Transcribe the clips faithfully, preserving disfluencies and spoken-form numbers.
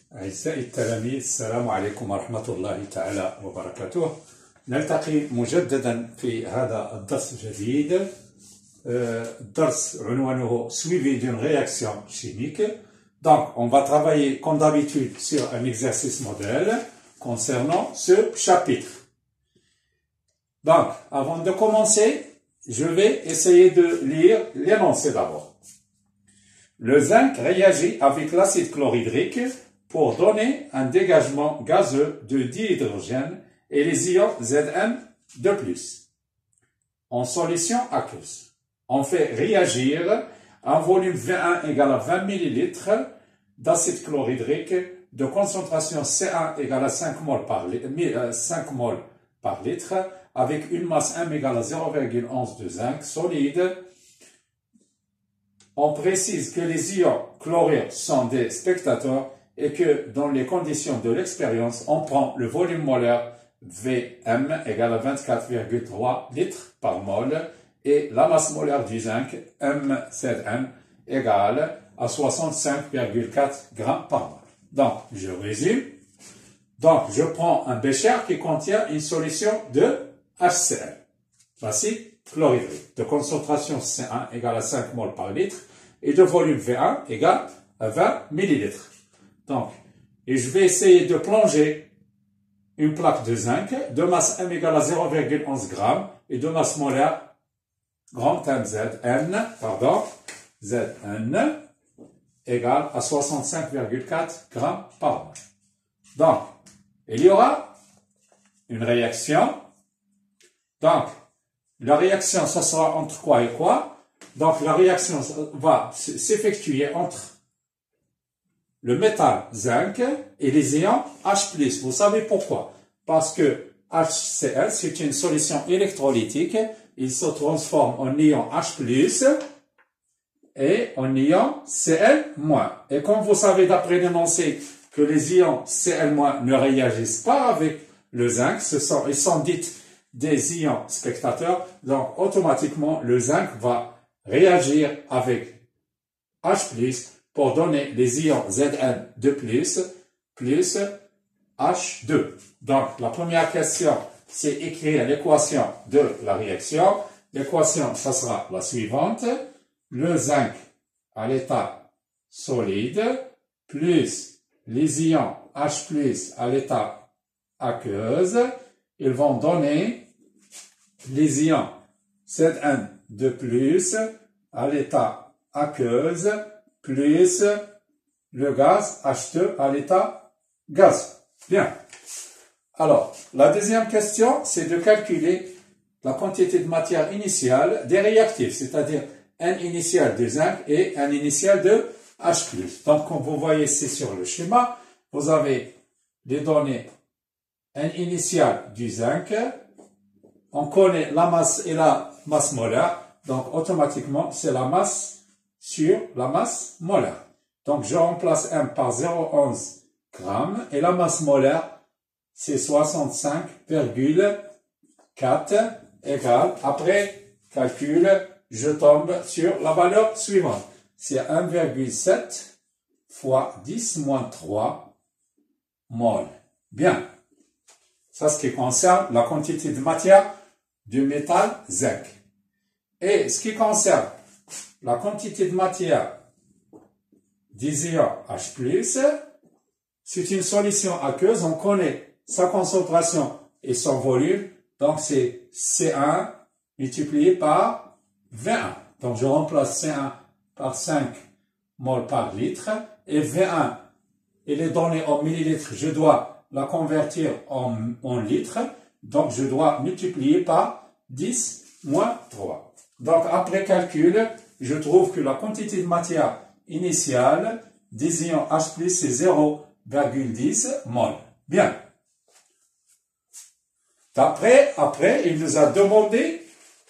أعزائي التلاميذ، السلام عليكم ورحمة الله تعالى وبركاته. نلتقي مجددا في هذا الدرس الجديد. الدرس عنوانه Suivi d'une réaction chimique. Donc, on va travailler comme d'habitude sur un exercice modèle concernant ce chapitre. Donc, avant de commencer, je vais essayer de lire l'énoncé d'abord. Le zinc réagit avec l'acide chlorhydrique pour donner un dégagement gazeux de dihydrogène et les ions Z N de plus. En solution aqueuse, on fait réagir un volume V un égale à vingt millilitres d'acide chlorhydrique de concentration C un égale à cinq moles par, cinq moles par litre avec une masse M égale à zéro virgule onze de zinc solide. On précise que les ions chlorure sont des spectateurs et que dans les conditions de l'expérience, on prend le volume molaire V M égale à vingt-quatre virgule trois litres par mol et la masse molaire du zinc M Z N égale à soixante-cinq virgule quatre grammes par mol. Donc, je résume. Donc, je prends un bécher qui contient une solution de H C l, l'acide chlorhydrique, de concentration C un égale à cinq moles par litre et de volume V un égale à vingt millilitres. Donc, et je vais essayer de plonger une plaque de zinc de masse M égale à zéro virgule onze grammes et de masse molaire grand M Z N, pardon, Z N égale à soixante-cinq virgule quatre grammes par mol. Donc, il y aura une réaction. Donc, la réaction, ça sera entre quoi et quoi? Donc, la réaction va s'effectuer entre le métal zinc et les ions H plus. Vous savez pourquoi? Parce que H C l, c'est une solution électrolytique. Il se transforme en ion H plus et en ion C l moins. Et comme vous savez d'après l'énoncé que les ions C l moins ne réagissent pas avec le zinc, ce sont, ils sont dits des ions spectateurs. Donc, automatiquement, le zinc va réagir avec H plus pour donner les ions Z N de plus, plus H deux. Donc, la première question, c'est écrire l'équation de la réaction. L'équation, ça sera la suivante. Le zinc à l'état solide, plus les ions H plus à l'état aqueuse, ils vont donner les ions Z N de plus à l'état aqueuse, plus le gaz H deux à l'état gaz. Bien. Alors, la deuxième question, c'est de calculer la quantité de matière initiale des réactifs, c'est-à-dire N initial de zinc et N initial de H plus. Donc, comme vous voyez ici sur le schéma, vous avez les données N initial du zinc. On connaît la masse et la masse molaire. Donc, automatiquement, c'est la masse sur la masse molaire. Donc, je remplace M par zéro virgule onze grammes et la masse molaire, c'est soixante-cinq virgule quatre égale, après calcul, je tombe sur la valeur suivante. C'est un virgule sept fois dix moins trois mol. Bien. Ça, ce qui concerne la quantité de matière du métal zinc. Et ce qui concerne la quantité de matière des ions H plus, c'est une solution aqueuse. On connaît sa concentration et son volume. Donc, c'est C un multiplié par V un. Donc, je remplace C un par cinq moles par litre. Et V un, il est donné en millilitres. Je dois la convertir en, en litres. Donc, je dois multiplier par dix moins trois. Donc, après calcul, je trouve que la quantité de matière initiale des ions H plus, c'est zéro virgule dix mol. Bien. Après, après, il nous a demandé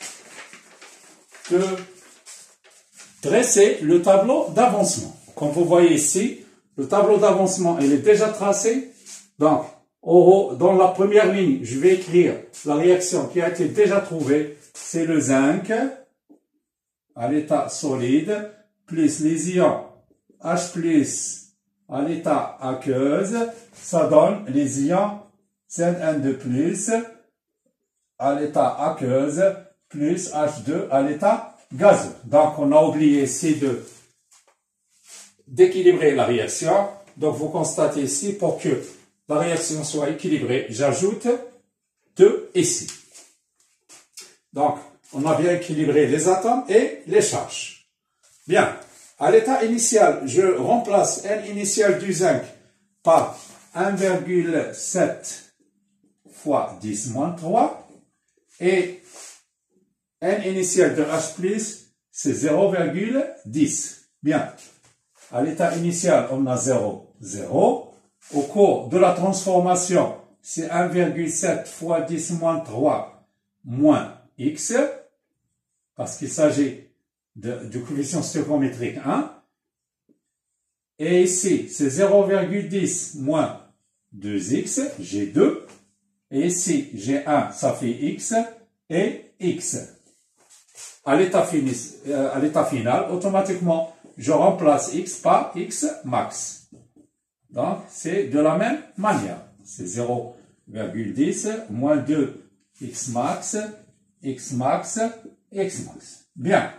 de dresser le tableau d'avancement. Comme vous voyez ici, le tableau d'avancement, il est déjà tracé. Donc, au, dans la première ligne, je vais écrire la réaction qui a été déjà trouvée. C'est le zinc à l'état solide, plus les ions H plus à l'état aqueuse, ça donne les ions C N deux plus à l'état aqueuse plus H deux à l'état gazeux. Donc, on a oublié ici de d'équilibrer la réaction. Donc, vous constatez ici, pour que la réaction soit équilibrée, j'ajoute deux ici. Donc, on a bien équilibré les atomes et les charges. Bien, à l'état initial, je remplace N initial du zinc par un virgule sept fois dix moins trois et N initial de H plus, c'est zéro virgule dix. Bien, à l'état initial, on a zéro, zéro. Au cours de la transformation, c'est un virgule sept fois dix moins trois moins X, parce qu'il s'agit du coefficient stoichiométrique un. Et ici, c'est zéro virgule dix moins deux X, j'ai deux. Et ici, j'ai un, ça fait X et X. À l'état euh, final, automatiquement, je remplace X par X max. Donc, c'est de la même manière. C'est zéro virgule dix moins deux X max, X max, X max. Bien.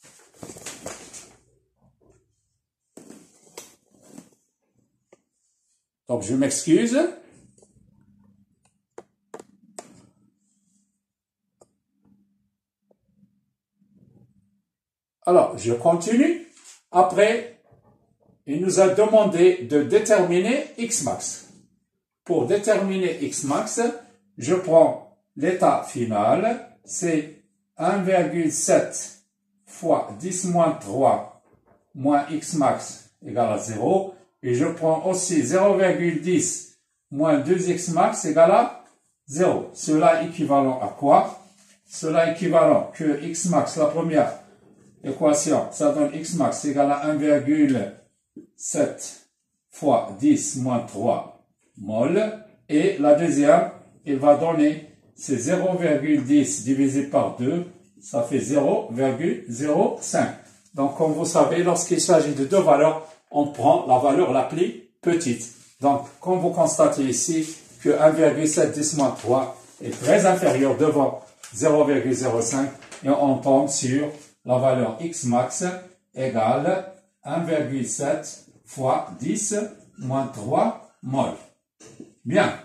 Donc, je m'excuse. Alors, je continue. Après, il nous a demandé de déterminer X max. Pour déterminer X max, je prends l'état final, c'est un virgule sept fois dix moins trois moins X max égale à zéro. Et je prends aussi zéro virgule dix moins deux X max égale à zéro. Cela est équivalent à quoi? Cela est équivalent que X max, la première équation, ça donne X max égale à un virgule sept fois dix moins trois mol. Et la deuxième, il va donner, c'est zéro virgule dix divisé par deux, ça fait zéro virgule zéro cinq. Donc, comme vous savez, lorsqu'il s'agit de deux valeurs, on prend la valeur la plus petite. Donc, comme vous constatez ici, que un virgule sept dix moins trois est très inférieur devant zéro virgule zéro cinq, et on tombe sur la valeur X max égale un virgule sept fois dix moins trois mol. Bien.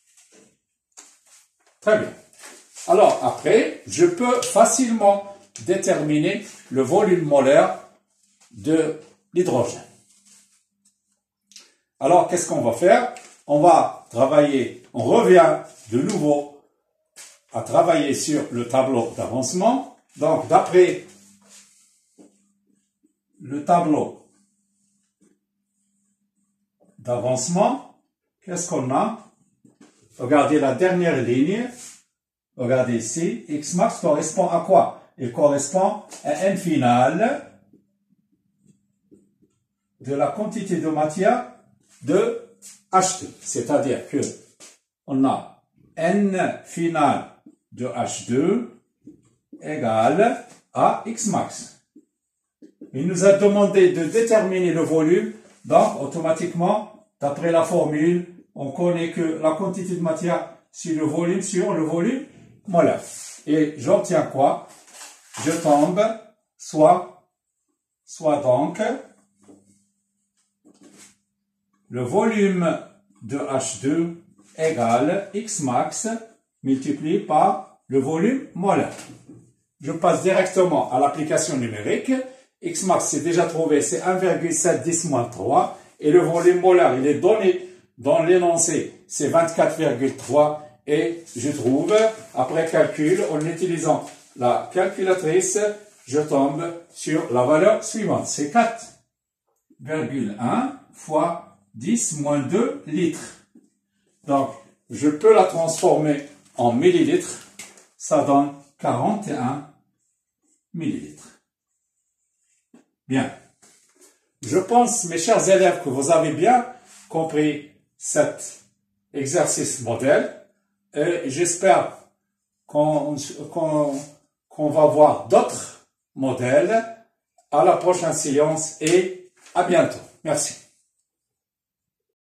Très bien. Alors, après, je peux facilement déterminer le volume molaire de l'hydrogène. Alors, qu'est-ce qu'on va faire? On va travailler, on revient de nouveau à travailler sur le tableau d'avancement. Donc, d'après le tableau d'avancement, qu'est-ce qu'on a? Regardez la dernière ligne. Regardez ici. X max correspond à quoi? Il correspond à N final de la quantité de matière de H deux. C'est-à-dire que on a N final de H deux égale à X max. Il nous a demandé de déterminer le volume, donc automatiquement, d'après la formule, on connaît que la quantité de matière sur le volume sur le volume molaire. Et j'obtiens quoi? Je tombe soit, soit donc, le volume de H deux égale X max multiplié par le volume molaire. Je passe directement à l'application numérique. X max, c'est déjà trouvé, c'est un virgule sept dix moins trois. Et le volume molaire, il est donné dans l'énoncé, c'est vingt-quatre virgule trois. Et je trouve, après calcul, en utilisant la calculatrice, je tombe sur la valeur suivante. C'est quatre virgule un fois dix moins deux litres. Donc, je peux la transformer en millilitres. Ça donne quarante et un millilitres. Bien. Je pense, mes chers élèves, que vous avez bien compris cet exercice modèle. Et j'espère qu'on qu'on, qu'on va voir d'autres modèles à la prochaine séance et à bientôt. Merci.